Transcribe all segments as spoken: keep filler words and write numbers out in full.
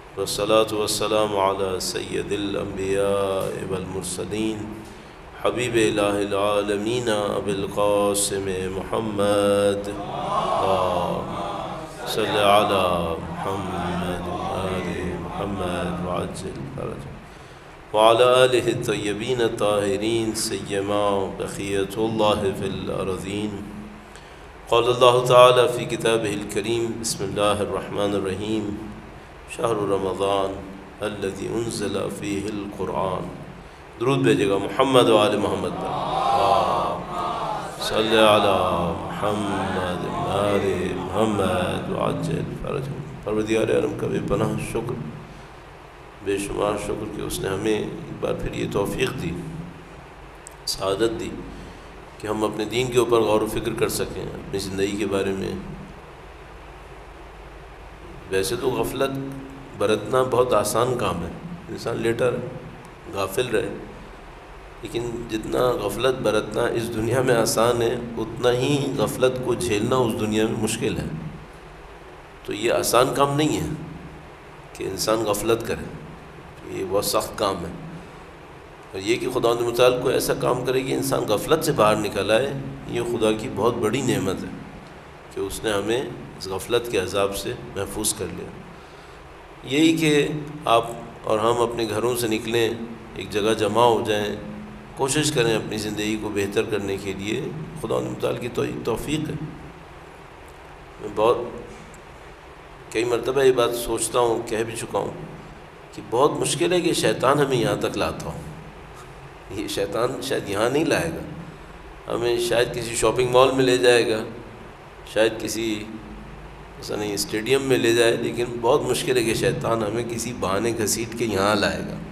والصلاة والسلام على سید الانبیاء والمرسلین حبیب الہ العالمین ابی القاسم محمد صلی علی محمد آل محمد وعجل فرجہ وعلى آلہ الطیبین الطاہرین سیما بقیۃ اللہ فی الارضین. قال اللہ تعالی فی کتابہ الکریم بسم اللہ الرحمن الرحیم شہر رمضان الذی انزل فیہ القرآن. درود بھیجے گا محمد و آل محمد پر صلی علی محمد آل محمد وعجل فرجہ. پروردگار عالم کا بے پناہ شکر، بے شمار شکر کہ اس نے ہمیں ایک بار پھر یہ توفیق دی، سعادت دی کہ ہم اپنے دین کے اوپر غور و فکر کر سکیں، اپنی زندگی کے بارے میں. ویسے تو غفلت برتنا بہت آسان کام ہے، انسان لیٹا رہے، غافل رہے، لیکن جتنا غفلت برتنا اس دنیا میں آسان ہے اتنا ہی غفلت کو جھیلنا اس دنیا میں مشکل ہے. تو یہ آسان کام نہیں ہے کہ انسان غفلت کرے، یہ بہت سخت کام ہے. اور یہ کہ خدا متعال کو ایسا کام کرے کہ انسان غفلت سے باہر نکل آئے، یہ خدا کی بہت بڑی نعمت ہے کہ اس نے ہمیں اس غفلت کے عذاب سے محفوظ کر لیا. یہی کہ آپ اور ہم اپنے گھروں سے نکلیں، ایک جگہ جمع ہو جائیں، کوشش کریں اپنی زندگی کو بہتر کرنے کے لیے، خدا متعال کی توفیق ہے. میں بہت کئی مرتبہ یہ بات سوچتا ہوں، کہہ بھی چکا ہوں کہ بہت مشکل ہے کہ شیطان ہمیں یہاں تک لاتا ہو. یہ شیطان شاید یہاں نہیں لائے گا، ہمیں شاید کسی شاپنگ مال میں لے جائے گا، شاید کسی مثلا اسٹیڈیم میں لے جائے، لیکن بہت مشکل ہے کہ شیطان ہمیں کسی بہانے گھسیٹ کے یہاں لائے گا.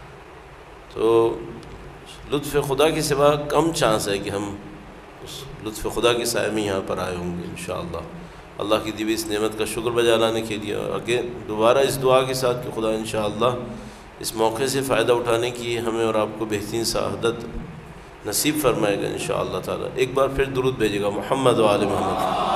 تو لطف خدا کے سوا کم چانس ہے کہ ہم اس لطف خدا کے سائے میں یہاں پر آئے ہوں گے انشاءاللہ. اللہ کی دی ہوئی اس نعمت کا شکر بجا لانے کے لیے آگے دوبارہ اس دعا کے ساتھ کہ خدا انشاءاللہ اس موقع سے فائدہ اٹھانے کی ہمیں اور آپ کو بہترین سعادت نصیب فرمائے گا انشاءاللہ تعالی. ایک بار پھر درود بھیجے گا محمد و آل محمد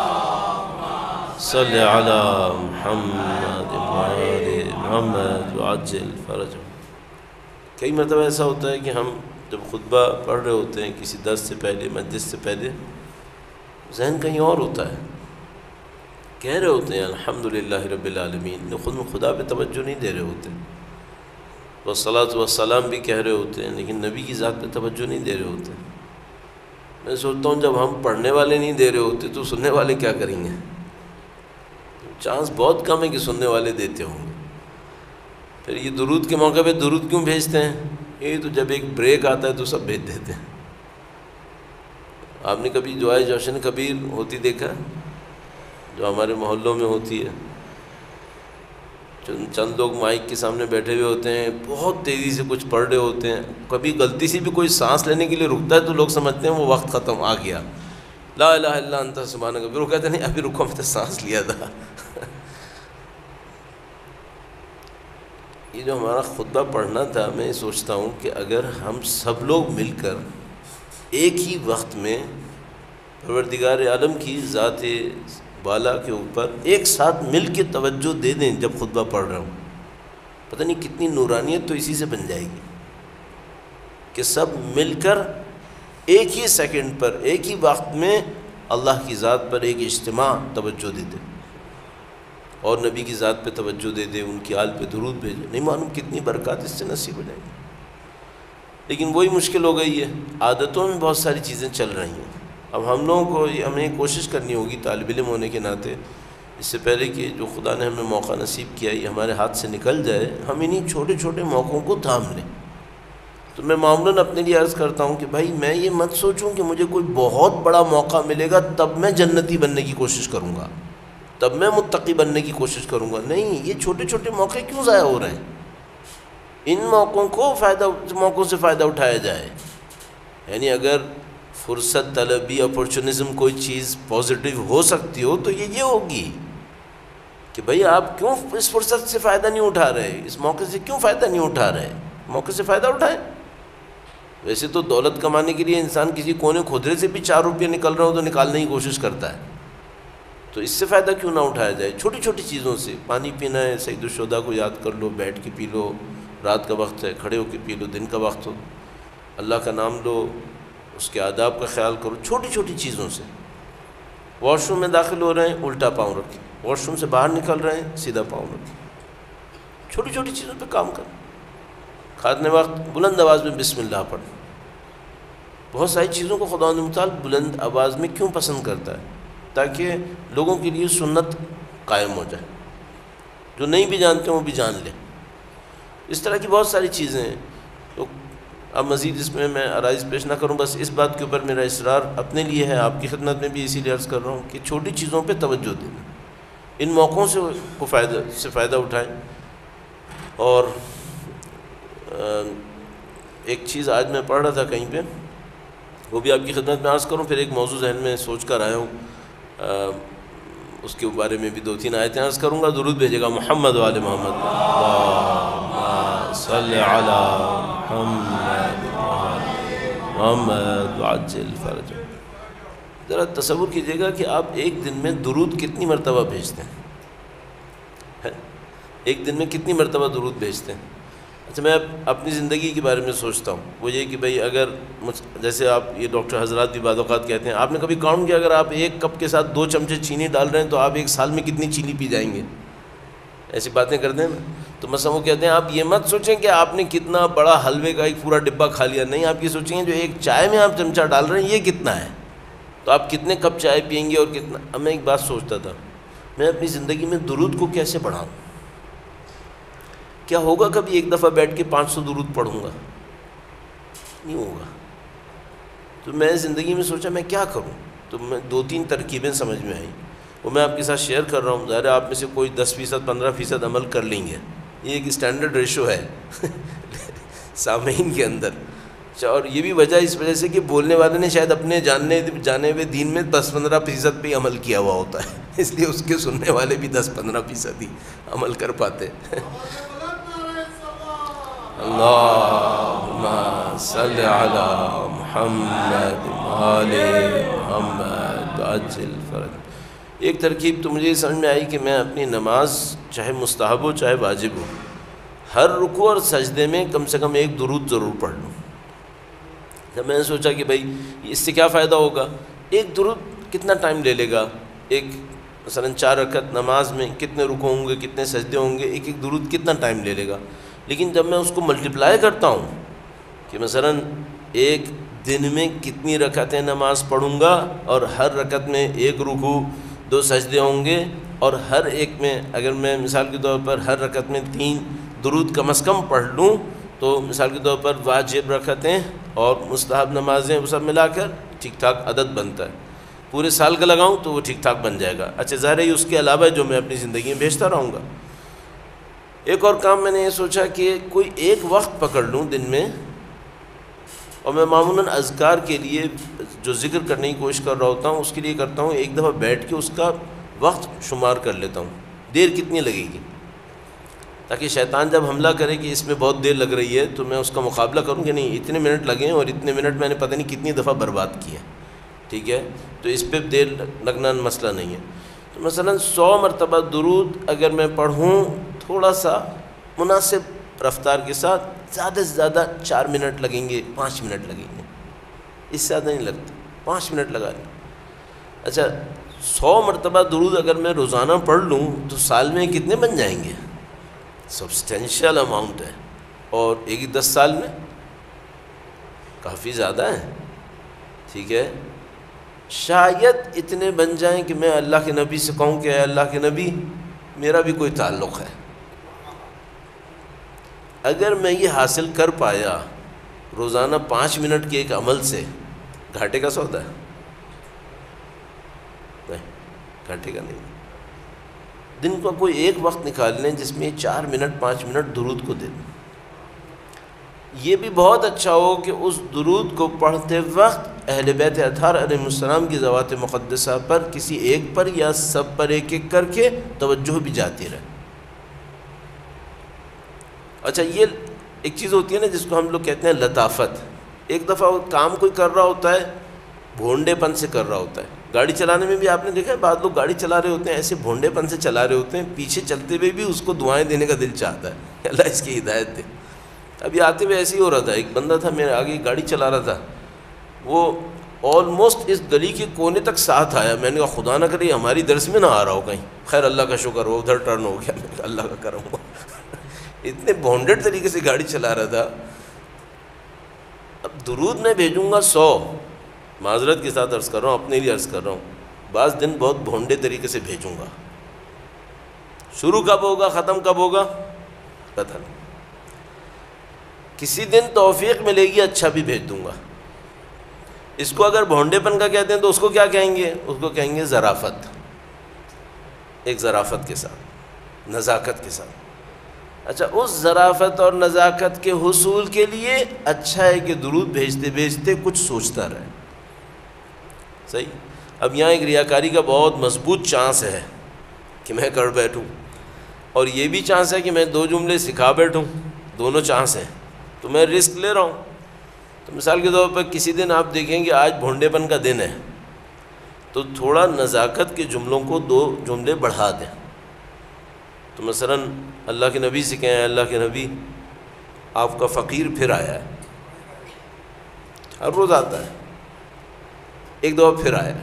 صلی علی محمد و آل محمد وعجل فرجہ. کئی مرتبہ ایسا ہوتا ہے کہ ہم جب خطبہ پڑھ رہے ہوتے ہیں کسی درس سے پہلے، مجلس سے پہلے، ذہن کہیں اور ہوتا ہے، کہہ رہے ہوتے ہیں الحمدللہ رب العالمین، خود میں خدا پہ توجہ نہیں دے رہے ہوتے، والصلاۃ والسلام بھی کہہ رہے ہوتے ہیں لیکن نبی کی ذات پہ توجہ نہیں دے رہے ہوتے. میں سوچتا ہوں جب ہم پڑھنے والے نہیں دے رہے ہوتے تو سننے والے کیا کریں گے؟ چانس بہت کم ہے کہ سننے والے دیتے ہوں گے. پھر یہ درود کے موقع پہ درود کیوں بھیجتے ہیں؟ یہ تو جب ایک بریک آتا ہے تو سب بھیج دیتے ہیں. آپ نے کبھی دعائے جوشن کبیر ہوتی دیکھا جو ہمارے محلوں میں ہوتی ہے؟ چند لوگ مائک کے سامنے بیٹھے ہوئے ہوتے ہیں، بہت تیزی سے کچھ پڑھ رہے ہوتے ہیں، کبھی غلطی سے بھی کوئی سانس لینے کے لیے رکتا ہے تو لوگ سمجھتے ہیں وہ وقت ختم آ گیا، لا الہ الا انت سبحانک، پھر وہ کہتے ہیں نہیں ابھی رکو میں تو سانس لیا تھا. یہ جو ہمارا خطبہ پڑھنا تھا، میں سوچتا ہوں کہ اگر ہم سب لوگ مل کر ایک ہی وقت میں پروردگار عالم کی ذات بالا کے اوپر ایک ساتھ مل کے توجہ دے دیں جب خطبہ پڑھ رہا ہوں، پتہ نہیں کتنی نورانیت تو اسی سے بن جائے گی کہ سب مل کر ایک ہی سیکنڈ پر ایک ہی وقت میں اللہ کی ذات پر ایک اجتماع توجہ دے دیں اور نبی کی ذات پہ توجہ دے دیں، ان کی آل پہ درود بھیجیں. نہیں معلوم کتنی برکات اس سے نصیب ہو جائیں گی. لیکن وہی مشکل ہو گئی ہے، عادتوں میں بہت ساری چیزیں چل رہی ہیں. اب ہم لوگوں کو ہمیں کوشش کرنی ہوگی طالب علم ہونے کے ناطے، اس سے پہلے کہ جو خدا نے ہمیں موقع نصیب کیا یہ ہمارے ہاتھ سے نکل جائے، ہم انہیں چھوٹے چھوٹے موقعوں کو تھام لیں. تو میں معمولاً اپنے لیے عرض کرتا ہوں کہ بھائی میں یہ مت سوچوں کہ مجھے کوئی بہت بڑا موقع ملے گا تب میں جنتی بننے کی کوشش کروں گا، تب میں متقی بننے کی کوشش کروں گا. نہیں، یہ چھوٹے چھوٹے موقع کیوں ضائع ہو رہے ہیں؟ ان موقعوں کو فائدہ موقعوں سے فائدہ اٹھایا جائے. یعنی اگر فرصت طلبی اپورچونزم کوئی چیز پازیٹیو ہو سکتی ہو تو یہ یہ ہوگی کہ بھئی آپ کیوں اس فرصت سے فائدہ نہیں اٹھا رہے، اس موقع سے کیوں فائدہ نہیں اٹھا رہے؟ موقع سے فائدہ اٹھائیں. ویسے تو دولت کمانے کے لیے انسان کسی کونے کھودرے سے بھی چار روپیہ نکل رہا ہو تو نکالنے کی کوشش کرتا ہے. تو اس سے فائدہ کیوں نہ اٹھایا جائے؟ چھوٹی چھوٹی چیزوں سے، پانی پینا ہے سید الشہداء کو یاد کر لو، بیٹھ کے پی لو، رات کا وقت ہے کھڑے ہو کے پی لو، دن کا وقت ہو اللہ کا نام لو، اس کے آداب کا خیال کرو، چھوٹی چھوٹی چیزوں سے۔ واش روم میں داخل ہو رہے ہیں الٹا پاؤں رکھیں، واش روم سے باہر نکل رہے ہیں سیدھا پاؤں رکھیں، چھوٹی چھوٹی چیزوں پہ کام کریں۔ کھانے وقت بلند آواز میں بسم اللہ پڑھیں۔ بہت ساری چیزوں کو خداوند متعال بلند آواز میں کیوں پسند کرتا ہے؟ تاکہ لوگوں کے لیے سنت قائم ہو جائے، جو نہیں بھی جانتے ہیں وہ بھی جان لیں۔ اس طرح کی بہت ساری چیزیں ہیں۔ تو اب مزید اس میں میں عرائض پیش نہ کروں، بس اس بات کے اوپر میرا اصرار اپنے لیے ہے، آپ کی خدمت میں بھی اسی لیے عرض کر رہا ہوں کہ چھوٹی چیزوں پہ توجہ دیں، ان موقعوں سے کو فائدہ سے فائدہ اٹھائیں۔ اور ایک چیز آج میں پڑھ رہا تھا کہیں پہ، وہ بھی آپ کی خدمت میں عرض کروں، پھر ایک موضوع ذہن میں سوچ کر آیا ہوں، اس کے بارے میں بھی دو تین آیتیں عرض کروں گا۔ درود بھیجے گا محمد وآل محمد، اللہم صلی علی محمد محمد وعجل فرج۔ ذرا تصور کیجئے گا کہ آپ ایک دن میں درود کتنی مرتبہ بھیجتے ہیں؟ ایک دن میں کتنی مرتبہ درود بھیجتے ہیں؟ اچھا، میں اپنی زندگی کے بارے میں سوچتا ہوں، وہ یہ کہ بھئی اگر جیسے آپ یہ ڈاکٹر حضرات بھی بعض اوقات کہتے ہیں، آپ نے کبھی کاؤنٹ کیا اگر آپ ایک کپ کے ساتھ دو چمچے چینی ڈال رہے ہیں تو آپ ایک سال میں کتنی چینی پی جائیں گے؟ ایسی باتیں کرتے ہیں نا۔ تو مثلا وہ کہتے ہیں آپ یہ مت سوچیں کہ آپ نے کتنا بڑا حلوے کا ایک پورا ڈبہ کھا لیا، نہیں، آپ یہ سوچیں جو ایک چائے میں آپ چمچہ ڈال رہے ہیں یہ کتنا ہے، تو آپ کتنے کپ چائے پئیں گے اور کتنا۔ اب میں ایک بات سوچتا تھا، میں اپنی زندگی میں درود کو کیسے بڑھاؤں؟ کیا ہوگا کبھی ایک دفعہ بیٹھ کے پانچ سو درود پڑھوں گا؟ نہیں ہوگا۔ تو میں زندگی میں سوچا میں کیا کروں، تو میں دو تین ترکیبیں سمجھ میں آئیں، وہ میں آپ کے ساتھ شیئر کر رہا ہوں۔ ظاہر ہے آپ میں سے کوئی دس فیصد پندرہ فیصد عمل کر لیں گے، یہ ایک اسٹینڈرڈ ریشو ہے سامعین کے اندر۔ اور یہ بھی وجہ اس وجہ سے کہ بولنے والے نے شاید اپنے جاننے جانے ہوئے دین میں دس پندرہ فیصد پہ ہی عمل کیا ہوا ہوتا ہے، اس لیے اس کے سننے والے بھی دس پندرہ فیصد ہی عمل کر پاتے ہیں۔ اللہم صلی علی محمد وآل محمد وعجل فرج۔ ایک ترکیب تو مجھے سمجھ میں آئی کہ میں اپنی نماز چاہے مستحب ہو چاہے واجب ہو، ہر رکوع اور سجدے میں کم سے کم ایک درود ضرور پڑھ لوں۔ جب میں نے سوچا کہ بھائی اس سے کیا فائدہ ہوگا، ایک درود کتنا ٹائم لے لے گا، ایک مثلا چار رکعت نماز میں کتنے رکوع ہوں گے، کتنے سجدے ہوں گے، ایک ایک درود کتنا ٹائم لے لے گا۔ لیکن جب میں اس کو ملٹیپلائی کرتا ہوں کہ مثلا ایک دن میں کتنی رکعتیں نماز پڑھوں گا اور ہر رکعت میں ایک رکوع دو سجدے ہوں گے، اور ہر ایک میں اگر میں مثال کے طور پر ہر رکعت میں تین درود کم از کم پڑھ لوں تو مثال کے طور پر واجب رکعتیں اور مستحب نمازیں وہ سب ملا کر ٹھیک ٹھاک عدد بنتا ہے۔ پورے سال کا لگاؤں تو وہ ٹھیک ٹھاک بن جائے گا۔ اچھا، ظاہر ہے اس کے علاوہ جو میں اپنی زندگی میں بھیجتا رہوں گا۔ ایک اور کام میں نے یہ سوچا کہ کوئی ایک وقت پکڑ لوں دن میں، اور میں معمولاً اذکار کے لیے جو ذکر کرنے کی کوشش کر رہا ہوتا ہوں اس کے لیے کرتا ہوں ایک دفعہ بیٹھ کے اس کا وقت شمار کر لیتا ہوں، دیر کتنی لگے گی، تاکہ شیطان جب حملہ کرے کہ اس میں بہت دیر لگ رہی ہے تو میں اس کا مقابلہ کروں کہ نہیں اتنے منٹ لگے ہیں اور اتنے منٹ میں نے پتہ نہیں کتنی دفعہ برباد کیا، ٹھیک ہے، تو اس پہ دیر لگنا مسئلہ نہیں ہے۔ تو مثلا سو مرتبہ درود اگر میں پڑھوں تھوڑا سا مناسب رفتار کے ساتھ، زیادہ سے زیادہ چار منٹ لگیں گے، پانچ منٹ لگیں گے، اس سے زیادہ نہیں لگتا، پانچ منٹ لگا لیں۔ اچھا، سو مرتبہ درود اگر میں روزانہ پڑھ لوں تو سال میں کتنے بن جائیں گے؟ سبسٹینشیل اماؤنٹ ہے، اور ایک دس سال میں کافی زیادہ ہے، ٹھیک ہے۔ شاید اتنے بن جائیں کہ میں اللہ کے نبی سے کہوں کہ اے اللہ کے نبی میرا بھی کوئی تعلق ہے۔ اگر میں یہ حاصل کر پایا روزانہ پانچ منٹ کے ایک عمل سے، گھاٹے کا سودا ہے؟ نہیں، گھاٹے کا نہیں۔ دن کا کوئی ایک وقت نکال لیں جس میں چار منٹ پانچ منٹ درود کو دے دیں۔ یہ بھی بہت اچھا ہو کہ اس درود کو پڑھتے وقت اہل بیت اطہار علیہ السلام کی ذوات مقدسہ پر کسی ایک پر یا سب پر ایک ایک کر کے توجہ بھی جاتی رہے۔ اچھا، یہ ایک چیز ہوتی ہے نا جس کو ہم لوگ کہتے ہیں لطافت۔ ایک دفعہ وہ کام کوئی کر رہا ہوتا ہے، بھونڈے پن سے کر رہا ہوتا ہے، گاڑی چلانے میں بھی آپ نے دیکھا ہے بعض لوگ گاڑی چلا رہے ہوتے ہیں ایسے بھونڈے پن سے چلا رہے ہوتے ہیں، پیچھے چلتے ہوئے بھی اس کو دعائیں دینے کا دل چاہتا ہے اللہ اس کی ہدایت دے۔ ابھی آتے ہوئے ایسے ہی ہو رہا تھا، ایک بندہ تھا میرے آگے گاڑی چلا رہا تھا، وہ آلموسٹ اس گلی کے کونے تک ساتھ آیا، میں نے کہا خدا نہ کرے ہماری درس میں نہ آ رہا ہو کہیں، خیر اللہ کا شکر ہو ادھر ٹرن ہو گیا، میں کہا اللہ کا کرم ہوا اتنے بونڈڈ طریقے سے گاڑی چلا رہا تھا۔ اب درود میں بھیجوں گا سو، معذرت کے ساتھ عرض کر رہا ہوں، اپنے لیے عرض کر رہا ہوں، بعض دن بہت بھونڈے طریقے سے بھیجوں گا، شروع کب ہوگا ختم کب ہوگا پتہ نہیں، کسی دن توفیق ملے گی اچھا بھی بھیج دوں گا۔ اس کو اگر بھونڈے پن کا کہتے ہیں تو اس کو کیا کہیں گے؟ اس کو کہیں گے ظرافت، ایک ظرافت کے ساتھ، نزاکت کے ساتھ۔ اچھا، اس ظرافت اور نزاکت کے حصول کے لیے اچھا ہے کہ درود بھیجتے بھیجتے کچھ سوچتا رہے، صحیح۔ اب یہاں ایک ریاکاری کا بہت مضبوط چانس ہے کہ میں کر بیٹھوں، اور یہ بھی چانس ہے کہ میں دو جملے سکھا بیٹھوں، دونوں چانس ہیں، تو میں رسک لے رہا ہوں۔ تو مثال کے طور پر کسی دن آپ دیکھیں گے آج بھونڈے پن کا دن ہے، تو تھوڑا نزاکت کے جملوں کو دو جملے بڑھا دیں۔ تو مثلا اللہ کے نبی سے کہیں اللہ کے نبی آپ کا فقیر پھر آیا ہے، ہر روز آتا ہے، ایک دفعہ پھر آیا ہے،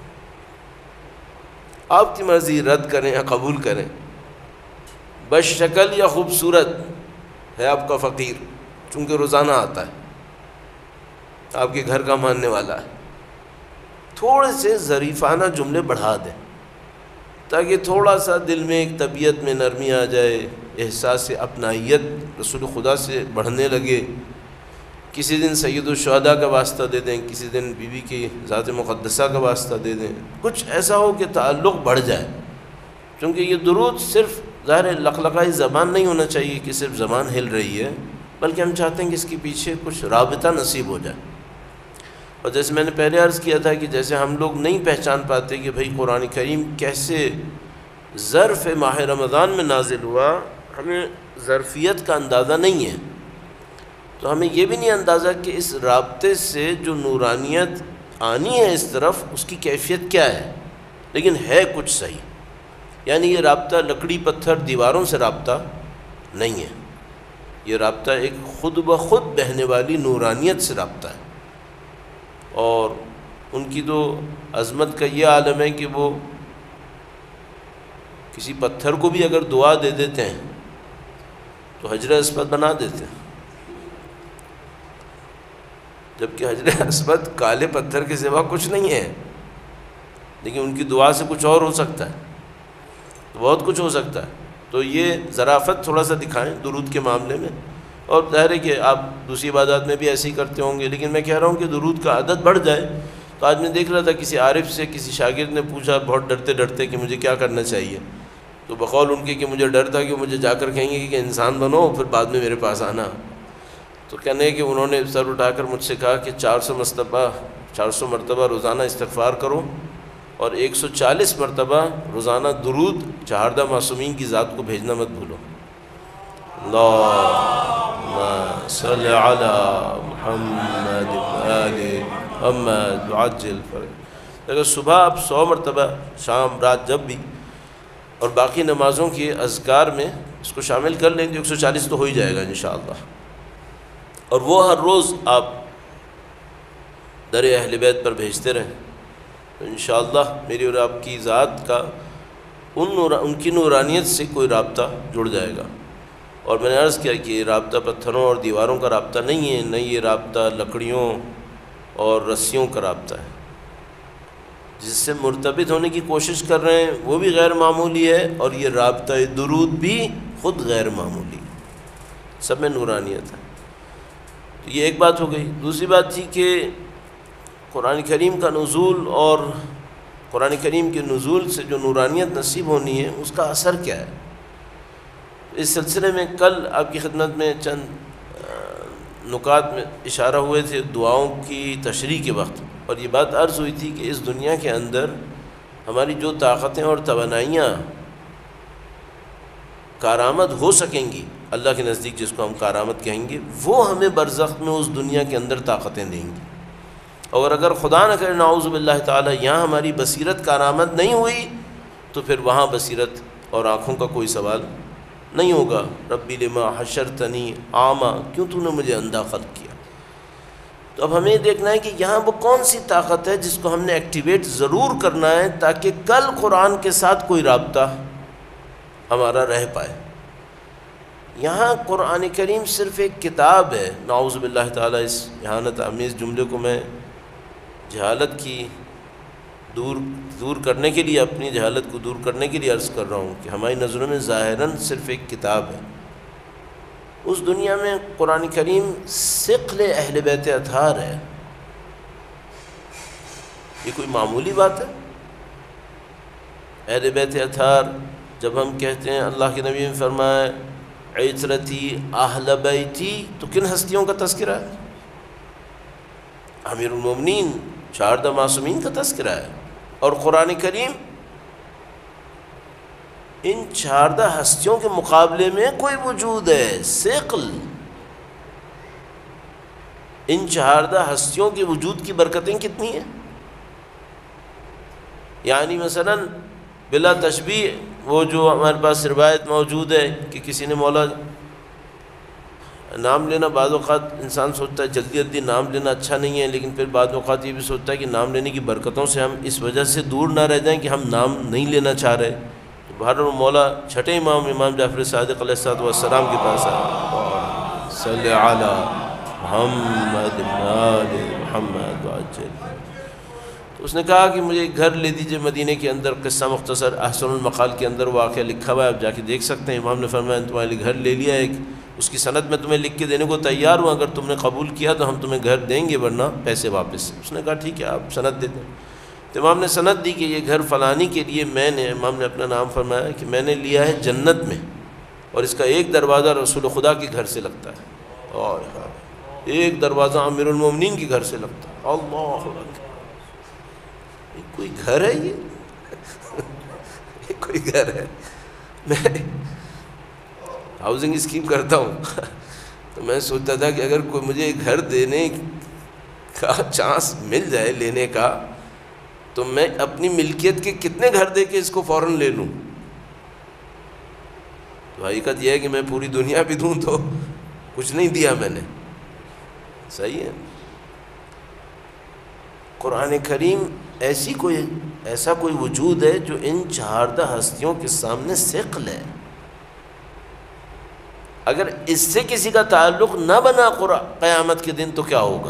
آپ کی مرضی رد کریں یا قبول کریں، بس شکل یا خوبصورت ہے آپ کا فقیر، چونکہ روزانہ آتا ہے، آپ کے گھر کا ماننے والا ہے، تھوڑے سے ظریفانہ جملے بڑھا دیں تاکہ تھوڑا سا دل میں ایک طبیعت میں نرمی آ جائے، احساس اپنائیت رسول خدا سے بڑھنے لگے۔ کسی دن سید الشہداء کا واسطہ دے دیں، کسی دن بی بی کی ذات مقدسہ کا واسطہ دے دیں، کچھ ایسا ہو کہ تعلق بڑھ جائے، کیونکہ یہ درود صرف ظاہر لقلقائی زبان نہیں ہونا چاہیے کہ صرف زبان ہل رہی ہے، بلکہ ہم چاہتے ہیں کہ اس کے پیچھے کچھ رابطہ نصیب ہو جائے۔ اور جیسے میں نے پہلے عرض کیا تھا کہ جیسے ہم لوگ نہیں پہچان پاتے کہ بھئی قرآن کریم کیسے ظرف ماہ رمضان میں نازل ہوا، ہمیں ظرفیت کا اندازہ نہیں ہے، تو ہمیں یہ بھی نہیں اندازہ کہ اس رابطے سے جو نورانیت آنی ہے اس طرف اس کی کیفیت کیا ہے، لیکن ہے کچھ صحیح۔ یعنی یہ رابطہ لکڑی پتھر دیواروں سے رابطہ نہیں ہے، یہ رابطہ ایک خود بخود بہنے والی نورانیت سے رابطہ ہے، اور ان کی تو عظمت کا یہ عالم ہے کہ وہ کسی پتھر کو بھی اگر دعا دے دیتے ہیں تو حجر اسود بنا دیتے ہیں، جبکہ حجر اسود کالے پتھر کے سوا کچھ نہیں ہے، لیکن ان کی دعا سے کچھ اور ہو سکتا ہے، تو بہت کچھ ہو سکتا ہے۔ تو یہ ظرافت تھوڑا سا دکھائیں درود کے معاملے میں، اور ظاہر ہے کہ آپ دوسری عبادات میں بھی ایسے ہی کرتے ہوں گے، لیکن میں کہہ رہا ہوں کہ درود کا عدد بڑھ جائے۔ تو آج میں دیکھ رہا تھا کسی عارف سے کسی شاگرد نے پوچھا بہت ڈرتے ڈرتے کہ مجھے کیا کرنا چاہیے، تو بقول ان کے کہ مجھے ڈر تھا کہ مجھے جا کر کہیں گے کہ انسان بنو پھر بعد میں میرے پاس آنا، تو کہنے کہ انہوں نے سر اٹھا کر مجھ سے کہا کہ چار سو مرتبہ چار سو مرتبہ روزانہ استغفار کرو، اور ایک سو چالیس مرتبہ روزانہ درود چہاردہ معصومین کی ذات کو بھیجنا مت بھولو۔ اللہم صلی علی محمد آل محمد وعجل فرج۔ اگر صبح آپ سو مرتبہ، شام رات جب بھی، اور باقی نمازوں کے اذکار میں اس کو شامل کر لیں تو ایک سو چالیس تو ہو ہی جائے گا انشاءاللہ، اور وہ ہر روز آپ در اہل بیت پر بھیجتے رہیں تو انشاءاللہ میری اور آپ کی ذات کا ان نور ان کی نورانیت سے کوئی رابطہ جڑ جائے گا۔ اور میں نے عرض کیا کہ یہ رابطہ پتھروں اور دیواروں کا رابطہ نہیں ہے، نہیں یہ رابطہ لکڑیوں اور رسیوں کا رابطہ ہے، جس سے مرتبط ہونے کی کوشش کر رہے ہیں وہ بھی غیر معمولی ہے، اور یہ رابطہ درود بھی خود غیر معمولی، سب میں نورانیت ہے۔ تو یہ ایک بات ہو گئی۔ دوسری بات تھی کہ قرآن کریم کا نزول اور قرآن کریم کے نزول سے جو نورانیت نصیب ہونی ہے اس کا اثر کیا ہے۔ اس سلسلے میں کل آپ کی خدمت میں چند نکات میں اشارہ ہوئے تھے دعاؤں کی تشریح کے وقت، اور یہ بات عرض ہوئی تھی کہ اس دنیا کے اندر ہماری جو طاقتیں اور توانائیاں کارآمد ہو سکیں گی اللہ کے نزدیک، جس کو ہم کارآمد کہیں گے، وہ ہمیں برزخ میں اس دنیا کے اندر طاقتیں دیں گی۔ اور اگر خدا نہ کرے نعوذ باللہ تعالی یہاں ہماری بصیرت کارآمد نہیں ہوئی تو پھر وہاں بصیرت اور آنکھوں کا کوئی سوال نہیں ہوگا۔ ربی لما حشرتنی اعمیٰ، کیوں تو نے مجھے اندھا خلق کیا؟ تو اب ہمیں دیکھنا ہے کہ یہاں وہ کون سی طاقت ہے جس کو ہم نے ایکٹیویٹ ضرور کرنا ہے تاکہ کل قرآن کے ساتھ کوئی رابطہ ہمارا رہ پائے۔ یہاں قرآن کریم صرف ایک کتاب ہے، نعوذ باللہ تعالیٰ اس اہانت آمیز جملے کو میں جہالت کی دور دور کرنے کے لیے، اپنی جہالت کو دور کرنے کے لیے عرض کر رہا ہوں کہ ہماری نظروں میں ظاہراً صرف ایک کتاب ہے۔ اس دنیا میں قرآن کریم ثقل اہل بیت اطہار ہے۔ یہ کوئی معمولی بات ہے؟ اہل بیت اطہار جب ہم کہتے ہیں، اللہ کے نبی نے فرمایا عطرتی اہل بیتی، تو کن ہستیوں کا تذکرہ ہے؟ امیر المومنین چاردہ معصومین کا تذکرہ ہے، اور قرآن کریم ان چاردہ ہستیوں کے مقابلے میں کوئی وجود ہے ثقل۔ ان چاردہ ہستیوں کے وجود کی برکتیں کتنی ہیں؟ یعنی مثلا بلا تشبیہ وہ جو ہمارے پاس روایت موجود ہے کہ کسی نے مولا نام لینا، بعض اوقات انسان سوچتا ہے جلدی جلدی نام لینا اچھا نہیں ہے، لیکن پھر بعض اوقات یہ بھی سوچتا ہے کہ نام لینے کی برکتوں سے ہم اس وجہ سے دور نہ رہ جائیں کہ ہم نام نہیں لینا چاہ رہے۔ تو بہرحال مولا چھٹے امام امام جعفر صادق علیہ الصلوۃ والسلام کے پاس آئے، صلی علی محمد آل محمد وعجل۔ تو اس نے کہا کہ مجھے ایک گھر لے دیجئے مدینے کے اندر، قصہ مختصر احسن المقال کے اندر واقعہ لکھا ہوا ہے، آپ جا کے دیکھ سکتے ہیں۔ امام نے فرمایا تمہارے لیے گھر لے لیا ایک، اس کی سند میں تمہیں لکھ کے دینے کو تیار ہوں، اگر تم نے قبول کیا تو ہم تمہیں گھر دیں گے، ورنہ پیسے واپس۔ اس نے کہا ٹھیک ہے آپ سند دے دیں۔ تو امام نے سند دی کہ یہ گھر فلانی کے لیے میں نے، امام نے اپنا نام فرمایا کہ میں نے لیا ہے جنت میں، اور اس کا ایک دروازہ رسول خدا کے گھر سے لگتا ہے، اور ایک دروازہ امیر المومنین کے گھر سے لگتا ہے۔ اللہ اکبر! یہ کوئی گھر ہے؟ یہ یہ کوئی گھر ہے؟ میں ہاؤسنگ اسکیم کرتا ہوں تو میں سوچتا تھا کہ اگر کوئی مجھے گھر دینے کا چانس مل جائے لینے کا، تو میں اپنی ملکیت کے کتنے گھر دے کے اس کو فوراً لے لوں۔ تو حقیقت یہ ہے کہ میں پوری دنیا بھی دوں تو کچھ نہیں دیا میں نے۔ صحیح ہے؟ قرآن کریم ایسی کوئی ایسا کوئی وجود ہے جو ان چاردہ ہستیوں کے سامنے ثقل ہے۔ اگر اس سے کسی کا تعلق نہ بنا قیامت کے دن تو کیا ہوگا؟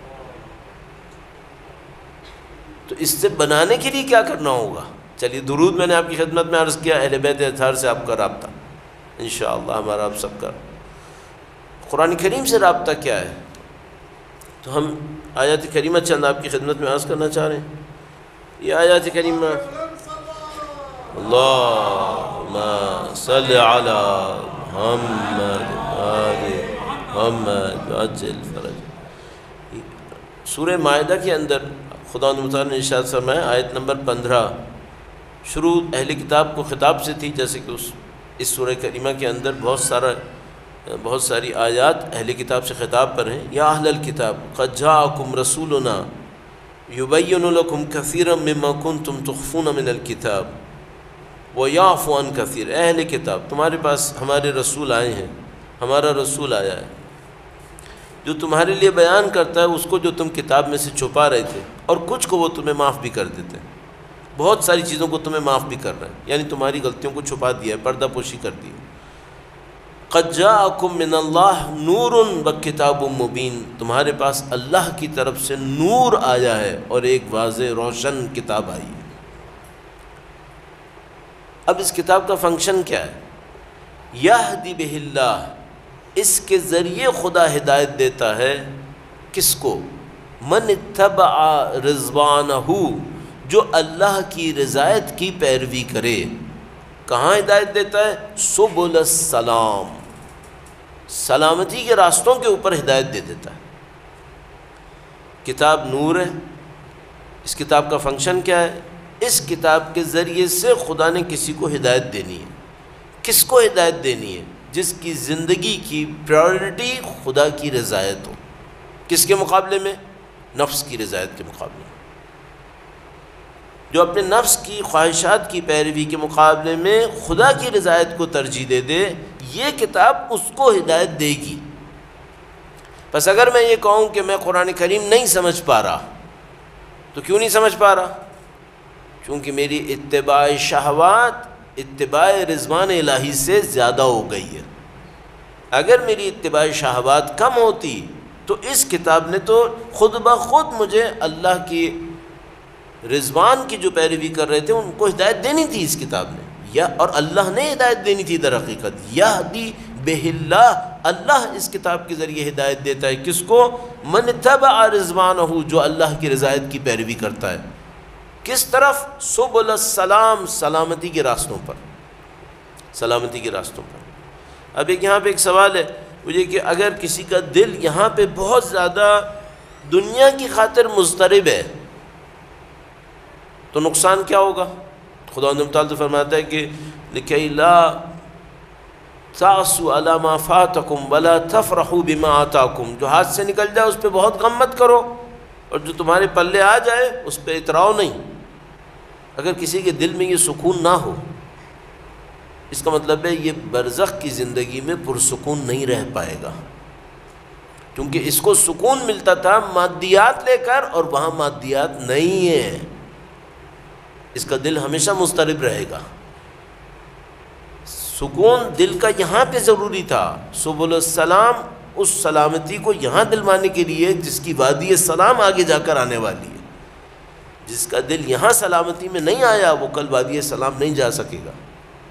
تو اس سے بنانے کے لیے کیا کرنا ہوگا؟ چلیے درود میں نے آپ کی خدمت میں عرض کیا، اہل بیت اطہار سے آپ کا رابطہ انشاءاللہ ہمارا آپ سب کا۔ قرآن کریم سے رابطہ کیا ہے؟ تو ہم آیات کریمہ چند آپ کی خدمت میں عرض کرنا چاہ رہے ہیں۔ یہ آیات کریمہ اللہم صلی علی محمد آل محمد وعجل فرج۔ سورہ مائدہ کے اندر خدا متعال نے ارشاد فرمایا، آیت نمبر پندرہ، شروع اہل کتاب کو خطاب سے تھی، جیسے کہ اس اس سورہ کریمہ کے اندر بہت سارا بہت ساری آیات اہل کتاب سے خطاب پر ہیں۔ یا اہل الکتاب قد جاءکم رسولنا یبین لکم کثیرا مما کنتم تخفون من الکتاب ویعفو عن کثیر۔ اہل کتاب تمہارے پاس ہمارے رسول آئے ہیں، ہمارا رسول آیا ہے جو تمہارے لیے بیان کرتا ہے اس کو جو تم کتاب میں سے چھپا رہے تھے، اور کچھ کو وہ تمہیں معاف بھی کر دیتے ہیں، بہت ساری چیزوں کو تمہیں معاف بھی کر رہے ہیں، یعنی تمہاری غلطیوں کو چھپا دیا ہے، پردہ پوشی کر دی۔ قد جاءکم من اللہ نور و کتاب مبین، تمہارے پاس اللہ کی طرف سے نور آیا ہے اور ایک واضح روشن کتاب آئی ہے۔ اب اس کتاب کا فنکشن کیا ہے؟ یہدی بہ اللہ، اس کے ذریعے خدا ہدایت دیتا ہے کس کو؟ من اتبع رضوانہ، جو اللہ کی رضایت کی پیروی کرے۔ کہاں ہدایت دیتا ہے؟ سبل السلام، سلامتی کے راستوں کے اوپر ہدایت دے دیتا ہے۔ کتاب نور ہے، اس کتاب کا فنکشن کیا ہے؟ اس کتاب کے ذریعے سے خدا نے کسی کو ہدایت دینی ہے۔ کس کو ہدایت دینی ہے؟ جس کی زندگی کی پریورٹی خدا کی رضایت ہو۔ کس کے مقابلے میں؟ نفس کی رضایت کے مقابلے میں، جو اپنے نفس کی خواہشات کی پیروی کے مقابلے میں خدا کی رضایت کو ترجیح دے دے، یہ کتاب اس کو ہدایت دے گی۔ پس اگر میں یہ کہوں کہ میں قرآن کریم نہیں سمجھ پا رہا، تو کیوں نہیں سمجھ پا رہا؟ چونکہ میری اتباع شہوات اتباع رضوان الہی سے زیادہ ہو گئی ہے۔ اگر میری اتباع شہوات کم ہوتی تو اس کتاب نے تو خود بخود مجھے اللہ کی رضوان کی جو پیروی کر رہے تھے ان کو ہدایت دینی تھی اس کتاب نے، یا اور اللہ نے ہدایت دینی تھی۔ در حقیقت یہدی بہ اللہ، اللہ اس کتاب کے ذریعے ہدایت دیتا ہے کس کو؟ من تبع رضوانہ، جو اللہ کی رضایت کی پیروی کرتا ہے۔ کس طرف؟ سبل السلام، سلامتی کے راستوں پر، سلامتی کے راستوں پر۔ اب ایک یہاں پہ ایک سوال ہے مجھے کہ اگر کسی کا دل یہاں پہ بہت زیادہ دنیا کی خاطر مضطرب ہے تو نقصان کیا ہوگا؟ خداوند متعال تو فرماتا ہے کہ لِكَيْ لَا تَعْصُوا عَلَى مَا فَاتَكُمْ وَلَا تَفْرَحُوا بِمَا آتَاكُمْ، جو ہاتھ سے نکل جائے اس پہ بہت غم مت کرو، اور جو تمہارے پلے آ جائے اس پہ اتراؤ نہیں۔ اگر کسی کے دل میں یہ سکون نہ ہو، اس کا مطلب ہے یہ برزخ کی زندگی میں پرسکون نہیں رہ پائے گا، کیونکہ اس کو سکون ملتا تھا مادیات لے کر، اور وہاں مادیات نہیں ہیں، اس کا دل ہمیشہ مضطرب رہے گا۔ سکون دل کا یہاں پہ ضروری تھا، سبل السلام اس سلامتی کو یہاں دلوانے کے لیے جس کی وادی سلام آگے جا کر آنے والی ہے۔ جس کا دل یہاں سلامتی میں نہیں آیا وہ کل وادی سلام نہیں جا سکے گا۔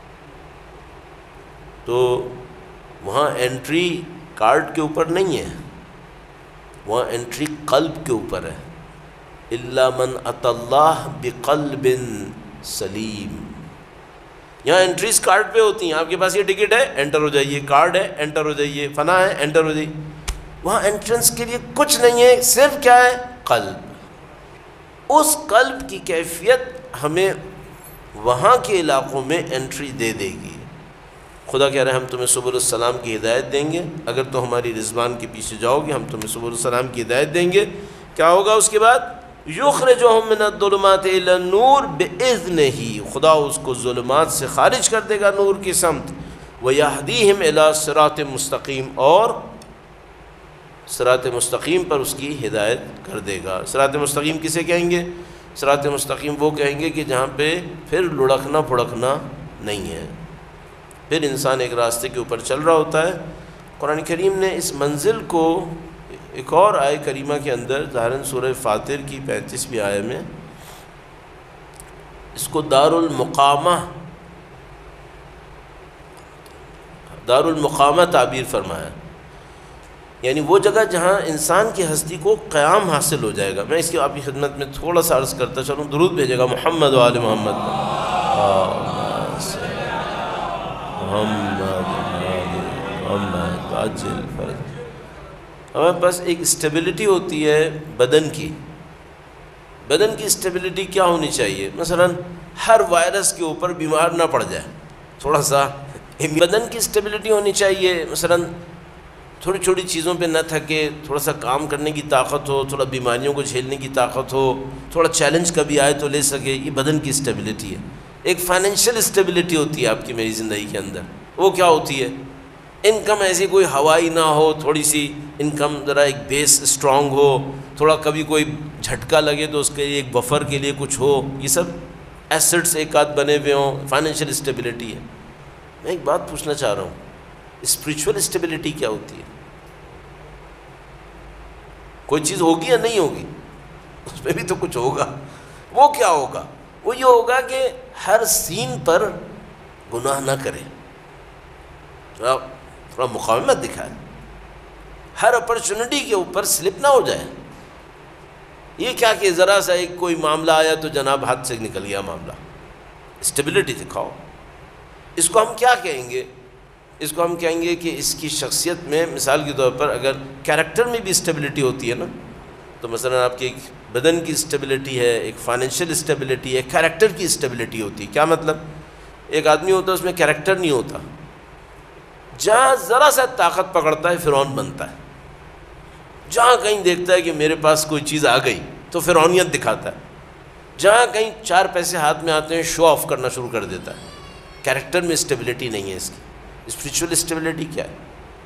تو وہاں انٹری کارڈ کے اوپر نہیں ہے، وہاں انٹری قلب کے اوپر ہے۔ الا من اتی اللہ بقلب سلیم۔ یہاں انٹریز کارڈ پہ ہوتی ہیں، آپ کے پاس یہ ٹکٹ ہے انٹر ہو جائیے، کارڈ ہے انٹر ہو جائیے، فنا ہے انٹر ہو جائیے۔ وہاں انٹرنس کے لیے کچھ نہیں ہے، صرف کیا ہے؟ قلب۔ اس قلب کی کیفیت ہمیں وہاں کے علاقوں میں انٹری دے دے گی۔ خدا کہہ رہے ہیں ہم تمہیں سبل السلام کی ہدایت دیں گے، اگر تو ہماری رضوان کے پیچھے جاؤ گے ہم تمہیں سبل السلام کی ہدایت دیں گے۔ کیا ہوگا اس کے بعد؟ یخرجہم من الظلمات الی النور باذنہ، خدا اس کو ظلمات سے خارج کر دے گا نور کی سمت، ویہدیہم الی صراط مستقیم، اور صراط مستقیم پر اس کی ہدایت کر دے گا۔ صراط مستقیم کسے کہیں گے؟ صراط مستقیم وہ کہیں گے کہ جہاں پہ پھر لڑکنا پھڑکنا نہیں ہے، پھر انسان ایک راستے کے اوپر چل رہا ہوتا ہے۔ قرآن کریم نے اس منزل کو ایک اور آیہ کریمہ کے اندر ظاہراً سورہ فاطر کی پینتیسویں آیہ میں اس کو دار المقامہ دار المقامہ تعبیر فرمایا، یعنی وہ جگہ جہاں انسان کی ہستی کو قیام حاصل ہو جائے گا۔ میں اس کی آپ کی خدمت میں تھوڑا سا عرض کرتا چلوں، درود بھیجے گا محمد و آل محمد محمد عاجل فرج۔ ہمارے پاس ایک اسٹیبلٹی ہوتی ہے بدن کی، بدن کی اسٹیبلٹی کیا ہونی چاہیے؟ مثلا ہر وائرس کے اوپر بیمار نہ پڑ جائے، تھوڑا سا بدن کی اسٹیبلٹی ہونی چاہیے، مثلا تھوڑی چھوٹی چیزوں پہ نہ تھکے، تھوڑا سا کام کرنے کی طاقت ہو، تھوڑا بیماریوں کو جھیلنے کی طاقت ہو، تھوڑا چیلنج کبھی آئے تو لے سکے، یہ بدن کی اسٹیبلٹی ہے۔ ایک فائنینشیل اسٹیبلٹی ہوتی ہے آپ کی میری زندگی کے اندر، وہ کیا ہوتی ہے؟ انکم ایسی کوئی ہوائی نہ ہو، تھوڑی سی انکم ذرا ایک بیس اسٹرانگ ہو، تھوڑا کبھی کوئی جھٹکا لگے تو اس کے لیے ایک بفر کے لیے کچھ ہو، یہ سب ایسٹس ایک آدھ بنے ہوئے ہوں، فائنینشیل اسٹیبلٹی ہے۔ میں ایک بات پوچھنا چاہ رہا ہوں، اسپریچول اسٹیبلٹی کیا ہوتی ہے؟ کوئی چیز ہوگی یا نہیں ہوگی؟ اس میں بھی تو کچھ ہوگا۔ وہ کیا ہوگا؟ وہ یہ ہوگا کہ ہر سین پر گناہ نہ کرے، تھوڑا تھوڑا مقاومت دکھائے، ہر اپرچونٹی کے اوپر سلپ نہ ہو جائے۔ یہ کیا کہ ذرا سا ایک کوئی معاملہ آیا تو جناب ہاتھ سے نکل گیا معاملہ۔ اسٹیبلٹی دکھاؤ۔ اس کو ہم کیا کہیں گے؟ اس کو ہم کہیں گے کہ اس کی شخصیت میں مثال کے طور پر اگر کیریکٹر میں بھی اسٹیبلٹی ہوتی ہے نا، تو مثلا آپ کی ایک بدن کی اسٹیبلٹی ہے، ایک فائنینشیل اسٹیبلٹی ہے، کیریکٹر کی اسٹیبلٹی ہوتی ہے۔ کیا مطلب؟ ایک آدمی ہوتا ہے اس میں کیریکٹر نہیں ہوتا، جہاں ذرا سا طاقت پکڑتا ہے فرعون بنتا ہے، جہاں کہیں دیکھتا ہے کہ میرے پاس کوئی چیز آ گئی تو فرعونیت دکھاتا ہے، جہاں کہیں چار پیسے ہاتھ میں آتے ہیں شو آف کرنا شروع کر دیتا ہے. کیریکٹر میں اسٹیبلٹی نہیں ہے اس کی. اسپریچول اسٹیبلٹی کیا ہے؟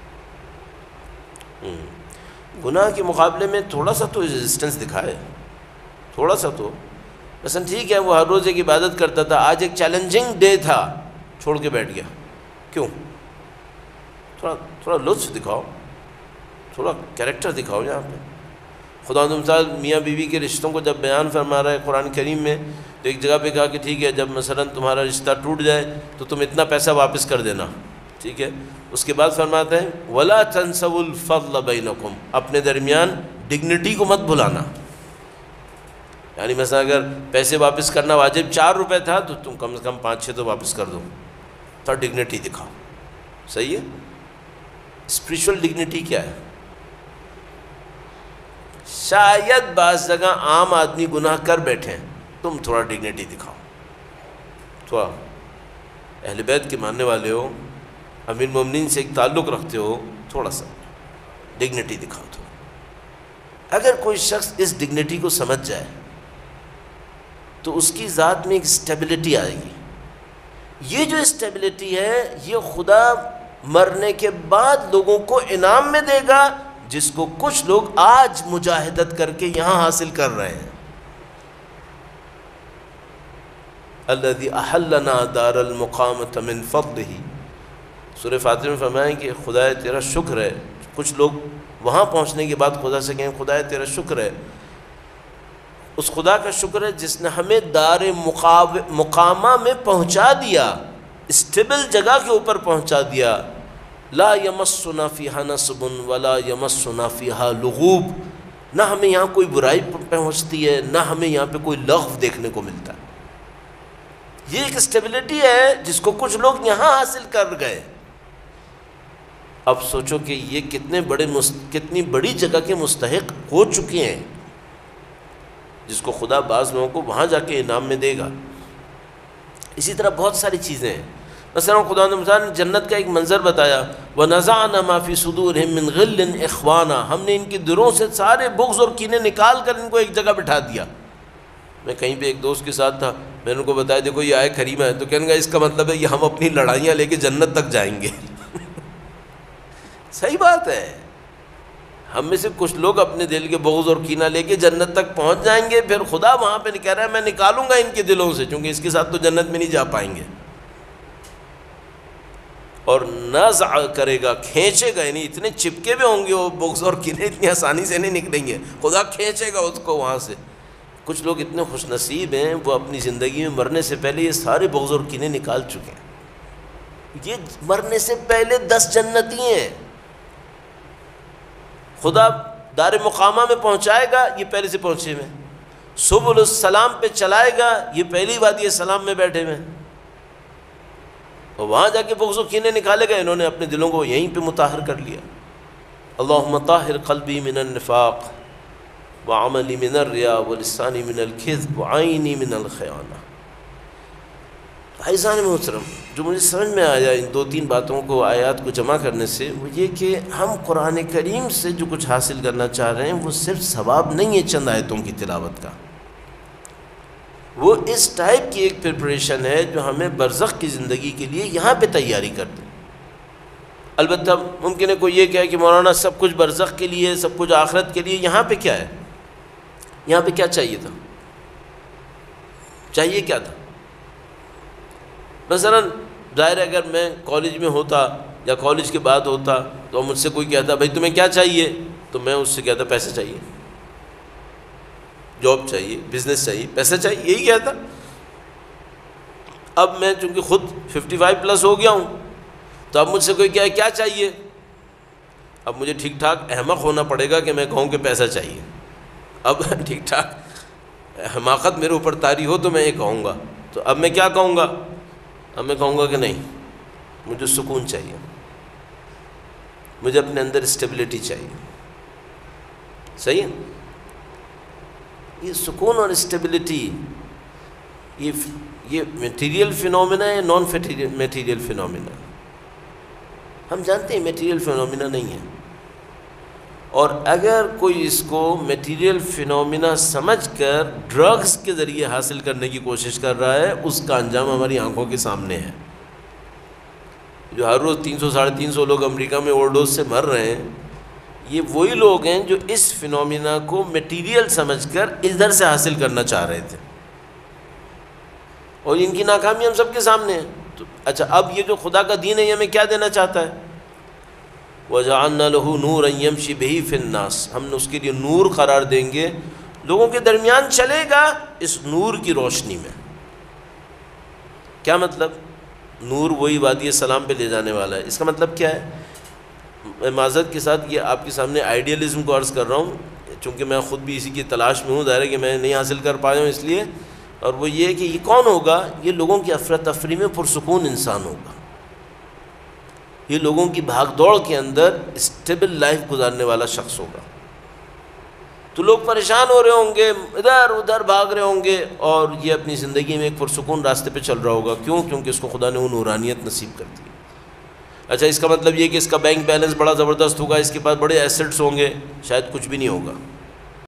گناہ کے مقابلے میں تھوڑا سا تو ریزسٹنس دکھائے، تھوڑا سا تو. مثلا ٹھیک ہے وہ ہر روز ایک عبادت کرتا تھا، آج ایک چیلنجنگ ڈے تھا چھوڑ کے بیٹھ گیا. کیوں؟ تھوڑا تھوڑا لطف دکھاؤ، تھوڑا کیریکٹر دکھاؤ. یہاں پہ خدا مثال میاں بیوی کے رشتوں کو جب بیان فرما رہا ہے قرآن کریم میں، تو ایک جگہ پہ کہا کہ ٹھیک ہے جب مثلا تمہارا رشتہ ٹوٹ جائے تو تم اتنا پیسہ واپس کر دینا، ٹھیک ہے. اس کے بعد فرماتے ہیں وَلَا تَنْسَوُا الْفَضْلَ بَيْنَكُمْ، اپنے درمیان ڈگنیٹی کو مت بھلانا. یعنی مثلا اگر پیسے واپس کرنا واجب چار روپے تھا تو تم کم از کم پانچ چھ تو واپس کر دو، تو ڈگنیٹی دکھاؤ. صحیح ہے. اسپریچول ڈگنیٹی کیا ہے؟ شاید بعض جگہ عام آدمی گناہ کر بیٹھے ہیں، تم تھوڑا ڈگنیٹی دکھاؤ. تھوڑا اہل بیت کے ماننے والے ہو، امیر المومنین سے ایک تعلق رکھتے ہو، تھوڑا سا ڈگنیٹی دکھاؤ. تو اگر کوئی شخص اس ڈگنیٹی کو سمجھ جائے تو اس کی ذات میں ایک اسٹیبلٹی آئے گی. یہ جو اسٹیبلٹی ہے یہ خدا مرنے کے بعد لوگوں کو انعام میں دے گا، جس کو کچھ لوگ آج مجاہدت کر کے یہاں حاصل کر رہے ہیں. الذی احلنا دار المقامۃ من فضلہ، سورہ فاتر میں فرمائیں کہ خدائے تیرا شکر ہے. کچھ لوگ وہاں پہنچنے کے بعد خدا سے کہیں خدائے تیرا شکر ہے. اس خدا کا شکر ہے جس نے ہمیں دار مقامہ میں پہنچا دیا، اسٹیبل جگہ کے اوپر پہنچا دیا. لا یمسنا فیہا نصب ولا یمسنا فیہا لغوب، نہ ہمیں یہاں کوئی برائی پہنچتی ہے، نہ ہمیں یہاں پہ کوئی لغو دیکھنے کو ملتا ہے. یہ ایک اسٹیبلٹی ہے جس کو کچھ لوگ یہاں حاصل کر گئے. اب سوچو کہ یہ کتنے بڑے مست... کتنی بڑی جگہ کے مستحق ہو چکے ہیں، جس کو خدا بعض لوگوں کو وہاں جا کے انعام میں دے گا. اسی طرح بہت ساری چیزیں ہیں. مثلا خدا نے جنت کا ایک منظر بتایا، وَنَزَعْنَا مَا فِي صُدُورِهِم مِّن غِلٍّ إِخْوَانًا، ہم نے ان کے دلوں سے سارے بغض اور کینے نکال کر ان کو ایک جگہ بٹھا دیا. میں کہیں پہ ایک دوست کے ساتھ تھا، میں نے ان کو بتایا دیکھو یہ آئے کریمہ ہے، تو کہنے گا اس کا مطلب ہے کہ ہم اپنی لڑائیاں لے کے جنت تک جائیں گے. صحیح بات ہے. ہم میں سے کچھ لوگ اپنے دل کے بغض اور کینہ لے کے جنت تک پہنچ جائیں گے، پھر خدا وہاں پہ کہہ رہا ہے میں نکالوں گا ان کے دلوں سے، چونکہ اس کے ساتھ تو جنت میں نہیں جا پائیں گے. اور نزع کرے گا، کھینچے گا، یعنی اتنے چپکے ہوئے ہوں گے وہ بغض اور کینے، اتنی آسانی سے نہیں نکلیں گے، خدا کھینچے گا اس کو وہاں سے. کچھ لوگ اتنے خوش نصیب ہیں وہ اپنی زندگی میں مرنے سے پہلے یہ سارے بغض اور کینے نکال چکے ہیں. یہ مرنے سے پہلے دس جنتی ہیں. خدا دار مقامہ میں پہنچائے گا، یہ پہلے سے پہنچے ہوئے. سبل السلام پہ چلائے گا، یہ پہلی وادی سلام میں بیٹھے ہوئے. اور وہاں جا کے بغض و کینے نکالے گا، انہوں نے اپنے دلوں کو یہیں پہ مطہر کر لیا. اللہم طاہر قلبی من النفاق وعملی من الریا ولسانی من الکذب وعینی من الخیانہ. عزیزان محترم، جو مجھے سمجھ میں آیا ان دو تین باتوں کو، آیات کو جمع کرنے سے، وہ یہ کہ ہم قرآن کریم سے جو کچھ حاصل کرنا چاہ رہے ہیں وہ صرف ثواب نہیں ہے چند آیتوں کی تلاوت کا، وہ اس ٹائپ کی ایک پریپریشن ہے جو ہمیں برزخ کی زندگی کے لیے یہاں پہ تیاری کر دے. البتہ ممکن ہے کوئی یہ کہے کہ مولانا سب کچھ برزخ کے لیے، سب کچھ آخرت کے لیے، یہاں پہ کیا ہے؟ یہاں پہ کیا چاہیے تھا؟ چاہیے کیا تھا؟ مثلا ظاہر ہے اگر میں کالج میں ہوتا یا کالج کے بعد ہوتا تو مجھ سے کوئی کہتا بھائی تمہیں کیا چاہیے، تو میں اس سے کہتا پیسے چاہیے، جاب چاہیے، بزنس چاہیے، پیسہ چاہیے، یہی کہتا. اب میں چونکہ خود ففٹی فائیو پلس ہو گیا ہوں، تو اب مجھ سے کوئی کہے کیا چاہیے، اب مجھے ٹھیک ٹھاک احمق ہونا پڑے گا کہ میں کہوں کہ پیسہ چاہیے. اب ٹھیک ٹھاک حماقت میرے اوپر طاری ہو تو میں یہ کہوں گا. تو اب میں کیا کہوں گا؟ اب میں کہوں گا کہ نہیں، مجھے سکون چاہیے، مجھے اپنے اندر اسٹیبلٹی چاہیے. صحیح ہے؟ یہ سکون اور اسٹیبلٹی یہ یہ میٹیریل فینومینا ہے، نان میٹیریل فینومینا؟ ہم جانتے ہیں میٹیریل فینومینا نہیں ہے. اور اگر کوئی اس کو میٹیریل فینومینا سمجھ کر ڈرگز کے ذریعے حاصل کرنے کی کوشش کر رہا ہے، اس کا انجام ہماری آنکھوں کے سامنے ہے۔ جو ہر روز تین سو ساڑھے تین سو لوگ امریکہ میں اوور ڈوز سے مر رہے ہیں، یہ وہی لوگ ہیں جو اس فینومینا کو میٹیریل سمجھ کر ادھر سے حاصل کرنا چاہ رہے تھے، اور ان کی ناکامی ہم سب کے سامنے ہے۔ تو اچھا، اب یہ جو خدا کا دین ہے یہ ہمیں کیا دینا چاہتا ہے؟ وَجَعَلْنَا لَهُ نُورًا يَمْشِي بِهِ فِي النَّاسِ، ہم نے اس کے لیے نور قرار دیں گے، لوگوں کے درمیان چلے گا اس نور کی روشنی میں۔ کیا مطلب؟ نور وہی وادی السلام پہ لے جانے والا ہے۔ اس کا مطلب کیا ہے؟ میں معذرت کے ساتھ یہ آپ کے سامنے آئیڈیالزم کو عرض کر رہا ہوں، چونکہ میں خود بھی اسی کی تلاش میں ہوں، ظاہر ہے کہ میں نہیں حاصل کر پایا ہوں اس لیے، اور وہ یہ کہ یہ کون ہوگا؟ یہ لوگوں کی افراتفری میں پرسکون انسان ہوگا، یہ لوگوں کی بھاگ دوڑ کے اندر اسٹیبل لائف گزارنے والا شخص ہوگا۔ تو لوگ پریشان ہو رہے ہوں گے، ادھر ادھر بھاگ رہے ہوں گے، اور یہ اپنی زندگی میں ایک پرسکون راستے پہ چل رہا ہوگا۔ کیوں؟ کیونکہ اس کو خدا نے وہ نورانیت نصیب کر دی۔ اچھا، اس کا مطلب یہ کہ اس کا بینک بیلنس بڑا زبردست ہوگا، اس کے پاس بڑے ایسٹس ہوں گے؟ شاید کچھ بھی نہیں ہوگا۔